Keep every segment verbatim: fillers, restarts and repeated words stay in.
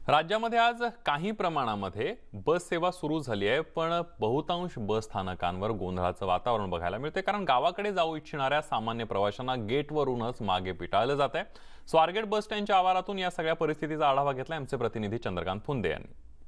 राज्यामध्ये आज काही प्रमाणामध्ये बस सेवा सुरू झाली आहे, पण बहुतांश बस स्थानकांवर गोंधळाचं वातावरण बघायला मिळते, कारण गावाकडे जाऊ इच्छिणाऱ्या सामान्य प्रवाशांना गेटवरूनच मागे पिटाळलं जात आहे। स्वारगेट बस स्टँडच्या आवारातून या सगळ्या परिस्थितीचा आढावा घेतला आमचे प्रतिनिधी चंद्रकांत फुंदे यांनी।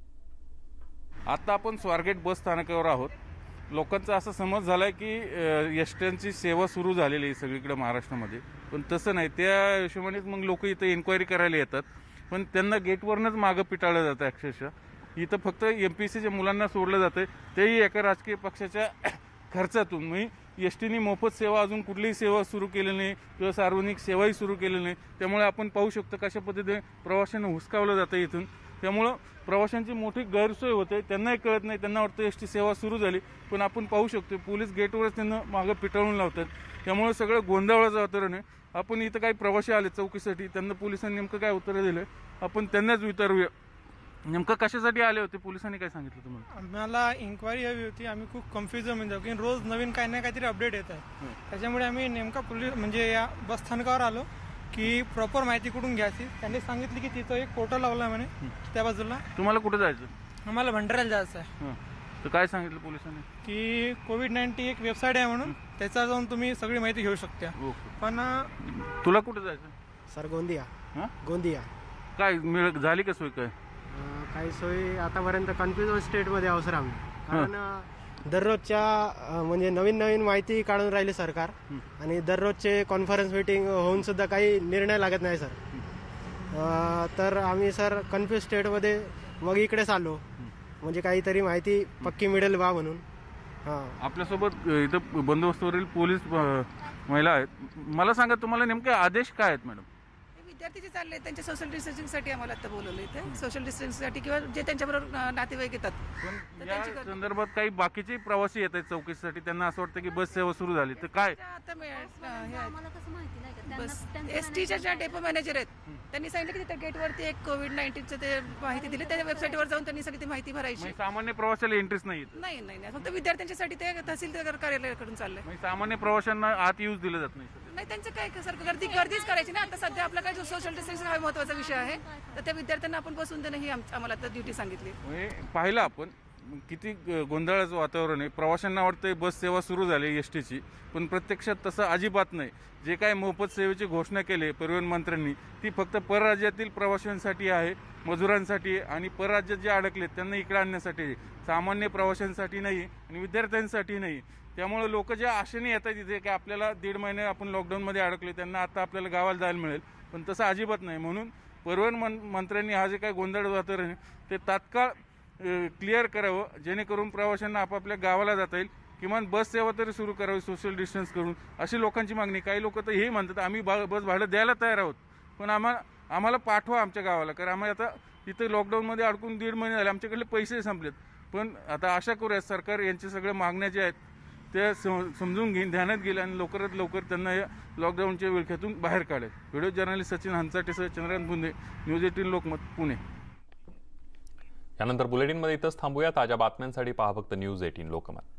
आता आपण स्वारगेट बस स्थानकावर आहोत। लोकांचा असा समज झालाय की एसट्यांची सेवा सुरू झालेली आहे सगळीकडे महाराष्ट्रामध्ये, पण तसं नाही। त्या हिशोबानेच मग लोक इथे इन्क्वायरी करायला येतात, पण त्यांना गेटवरनच मागं पिटाळलं जातं। अक्षरशः इथं फक्त एमपीसीच्या मुलांना सोडलं जातं, तेही एका राजकीय पक्षाच्या खर्चातून। म्हणजे एस टीने मोफत सेवा अजून कुठलीही सेवा सुरू केली नाही किंवा सार्वजनिक सेवाही सुरू केली नाही। त्यामुळे आपण पाहू शकतो कशा पद्धतीने प्रवाशांना हुसकावलं जातं इथून। त्यामुळं प्रवाशांची मोठी गैरसोय होते, त्यांनाही कळत नाही, त्यांना वाटतं एस टी सेवा सुरू झाली, पण आपण पाहू शकतो पोलीस गेटवरच त्यांना मागं पिटाळून लावतात। त्यामुळे सगळं गोंधळाचं वातावरण आहे। आपण इथं काही प्रवासी आले चौकीसाठी, त्यांना पोलिसांनी नेमकं काय उत्तर दिलं आपण त्यांनाच विचारूया। नेमकं कशासाठी आले होते, पोलिसांनी काय सांगितलं तुम्हाला? आम्हाला इन्क्वायरी हवी होती। आम्ही खूप कन्फ्युज म्हणजे की रोज नवीन काही ना काहीतरी अपडेट येत आहे, त्याच्यामुळे आम्ही नेमका पोलीस म्हणजे या बस स्थानकावर आलो की प्रॉपर माहिती कुठून घ्यायची। त्यांनी सांगितलं की तिथं एक पोर्टल लावला म्हणे त्या बाजूला। तुम्हाला कुठे जायचं? आम्हाला भंडाऱ्याला जायचं आहे। तर काय सांगितलं पोलिसांनी? की कोविड नाईन्टीन एक वेबसाईट आहे म्हणून, त्याच्यावर जाऊन तुम्ही सगळी माहिती घेऊ शकता। पण तुला कुठे जायचं? सर गोंदिया। हां गोंदिया काय मिळ झाली का सोय? काय काही सोय आतापर्यंत कन्फ्युजन स्टेटमध्ये अवसर आम्ही, कारण दररोजच्या म्हणजे नवीन नवीन माहिती काढून राहिली सरकार, आणि दररोजचे कॉन्फरन्स मीटिंग होऊन सुद्धा काही निर्णय लागत नाही सर। तर आम्ही सर कन्फ्युज स्टेटमध्ये मग इकडेच आलो, म्हणजे काहीतरी माहिती पक्की मिळेल बा म्हणून। हां, आपल्यासोबत इथं बंदोबस्तावरील पोलीस महिला आहेत। मला सांगा, तुम्हाला नेमके आदेश काय आहेत मॅडम? विद्यार्थी जे चालले त्यांच्या सोशल डिस्टन्सिंगसाठी आम्हाला आता बोलवलं इथे, सोशल डिस्टन्सिंगसाठी किंवा जे त्यांच्याबरोबर नातेवाईक येतात। पण या संदर्भात काही बाकीचे प्रवासी येत आहेत चौकशीसाठी, त्यांना असं वाटतं की बस सेवा सुरू झाली, तर काय आता बस एसटीच्या ज्या डेपो मॅनेजर आहेत त्यांनी सांगितलं की त्या गेटवरती एक कोविड नाईन्टीनचं ते माहिती दिली, त्या वेबसाईटवर जाऊन त्यांनी सगळी ती माहिती भरायची। सामान्य प्रवाशाला इंटरेस्ट नाही? नाही नाही नाही, फक्त विद्यार्थ्यांच्यासाठी ते तहसीलदार कार्यालयाकडून चाललंय। सामान्य प्रवाशांना आत यूज दिलं जात नाही? नाही, त्यांचं काय सर गर्दी गर्दीच करायची ना। आता सध्या आपला काय जो सोशल डिस्टन्सिंग हा महत्वाचा विषय आहे, तर त्या विद्यार्थ्यांना आपण बसून देणं ही आम्हाला आता ड्युटी सांगितली। पाहिलं आपण किती गोंधळाचं वातावरण आहे। प्रवाशांना वाटतंय बस सेवा सुरू झाली एस टीची, पण प्रत्यक्षात तसं अजिबात नाही। जे काय मोफत सेवेची घोषणा केली परिवहन मंत्र्यांनी, ती फक्त परराज्यातील प्रवाशांसाठी आहे, मजुरांसाठी, आणि परराज्यात जे अडकलेत त्यांना इकडे आणण्यासाठी, सामान्य प्रवाशांसाठी नाही आणि विद्यार्थ्यांसाठी नाही। त्यामुळे लोक ज्या आशेने येतात तिथे की आपल्याला दीड महिने आपण लॉकडाऊनमध्ये अडकले, त्यांना आता आपल्याला गावाला जायला मिळेल, पण तसं अजिबात नाही। म्हणून परिवहन मन मंत्र्यांनी हा जे काही गोंधळ वातावरण आहे ते तात्काळ क्लिअर करावं, जेणेकरून प्रवाशांना आपापल्या गावाला जाता येईल। किमान बस सेवा तरी सुरू करावी सोशल डिस्टन्स करून, अशी लोकांची मागणी। काही लोक तर हे म्हणतात आम्ही बस भाडं द्यायला तयार आहोत, पण आम्हाला आम्हाला पाठवा आमच्या गावाला, कारण आम्ही आता इथं लॉकडाऊनमध्ये अडकून दीड महिने झाले, आमच्याकडले पैसे संपलेत। पण आता आशा करूया सरकार यांचे सगळे मागण्या ज्या आहेत ते समजून घेईन, ध्यानात घेईल आणि लवकरात लवकर त्यांना या लॉकडाऊनच्या विळख्यातून बाहेर काढेल। व्हिडिओ जर्नलिस्ट सचिन हंचाटेसह चंद्रकांत फुंदे, न्यूज एटीन लोकमत, पुणे। यानंतर बुलेटिनमध्ये इथंच थांबूया। ताज्या बातम्यांसाठी पहा फक्त न्यूज एटीन लोकमत।